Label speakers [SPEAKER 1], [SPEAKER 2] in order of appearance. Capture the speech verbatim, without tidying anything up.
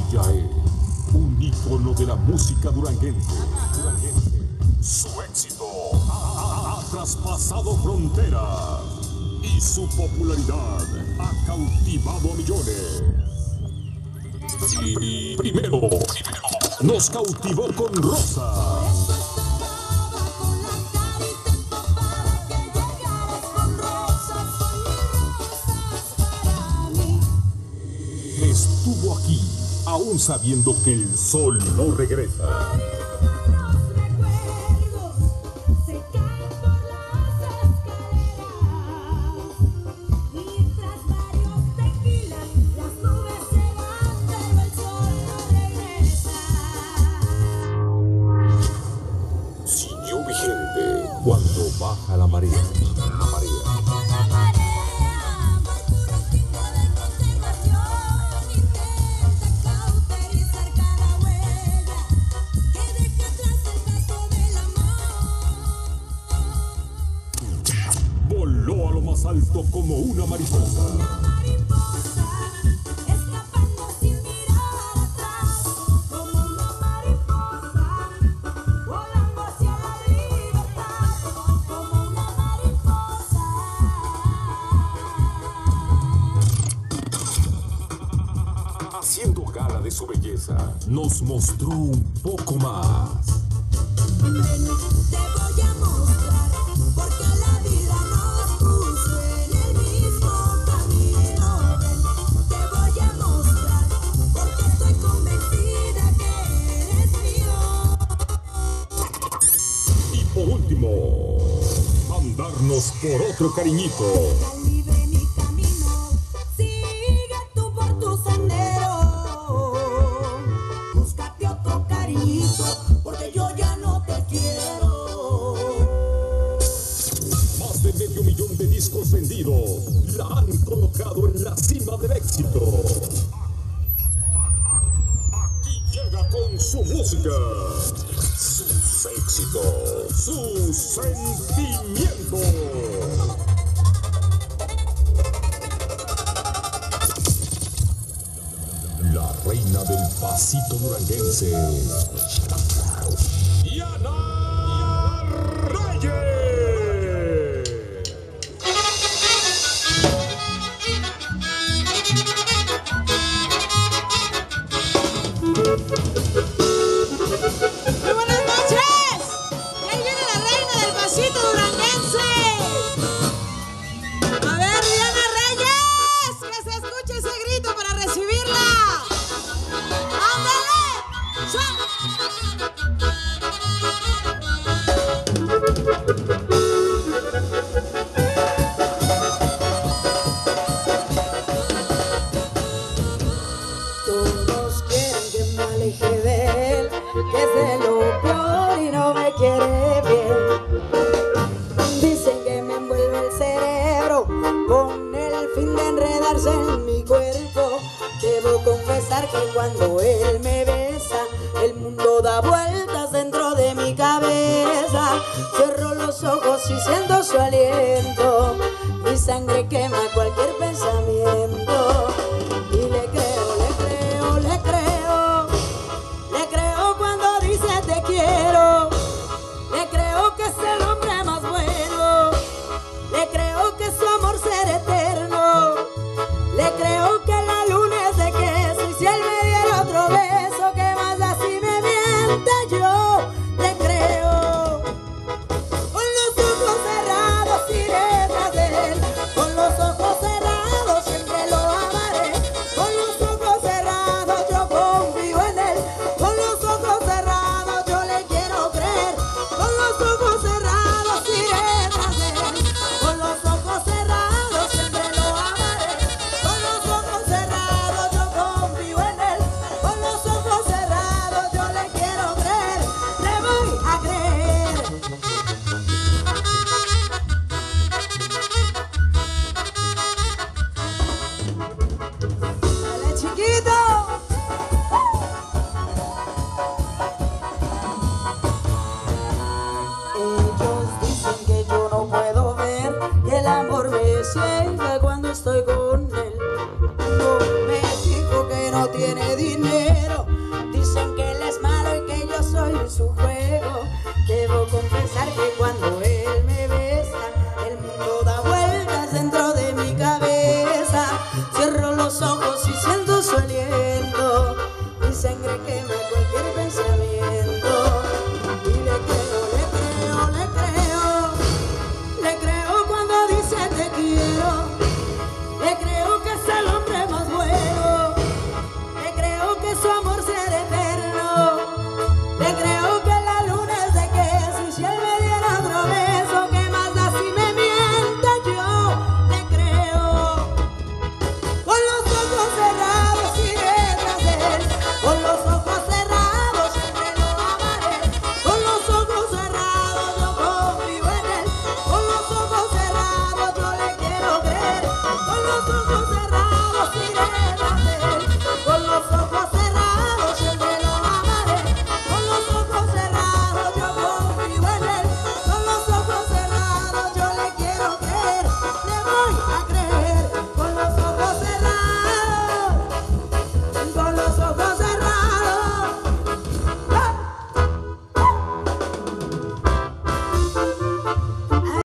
[SPEAKER 1] Yael, un ícono de la música duranguense. duranguense. Su éxito ha, ha traspasado fronteras y su popularidad ha cautivado a millones. Y primero, primero nos cautivó con Rosa. Estuvo aquí, aún sabiendo que el sol no regresa. Siguió vigente cuando baja la marea. La marea. Voló a lo más alto como una mariposa.
[SPEAKER 2] Una mariposa, escapando sin mirar atrás, como una mariposa, volando hacia la libertad, como una mariposa.
[SPEAKER 1] Haciendo gala de su belleza, nos mostró un poco más.
[SPEAKER 2] Ven, te voy a mostrar, porque la vida nos puso en el mismo camino. Ven, te voy a mostrar, porque estoy convencida que eres mío.
[SPEAKER 1] Y por último, mandarnos por otro cariñito.
[SPEAKER 2] Deja libre mi camino, sigue tú por tu sendero. Búscate otro cariñito, porque yo ya no te quiero.
[SPEAKER 1] Más de medio millón de discos vendidos la han colocado en la cima del éxito. Aquí llega con su música, sus éxitos, sus sentimientos. La reina del pasito duranguense, Diana Reyes.
[SPEAKER 2] Muy buenas noches. Y ahí viene la reina del pasito duranguense. A ver, Diana Reyes, que se escuche ese grito para recibirla. ¡Ándale! Todos quieren que me aleje de él, que es de lo peor y no me quiere bien. Dicen que me envuelve el cerebro con el fin de enredarse en mi cuerpo. Debo confesar que cuando él me besa, el mundo da vueltas dentro de mi cabeza. Cierro los ojos y siento su aliento, mi sangre quema cualquier pensamiento. Y le creo, le creo, le creo, le creo cuando dice te quiero. Le creo que es el hombre más bueno, le creo que su amor será eterno. Le creo que la luna es de queso y si él me diera otro beso, que más da si me miente yo. Le creo. Con los ojos cerrados iré tras de él, con los ojos cerrados siempre lo amaré. Con los ojos cerrados yo confío en él, con los ojos cerrados yo le quiero creer. Con los ojos cerrados iré tras de él, con los ojos cerrados siempre lo amaré. Con los ojos cerrados yo confío en él, con los ojos cerrados yo le quiero creer, le voy a creer. ¡Dale, chiquito! Ellos dicen que yo no puedo ver, que el amor me ciega cuando estoy con él. No me fijo que no tiene dinero. pensar que cuando él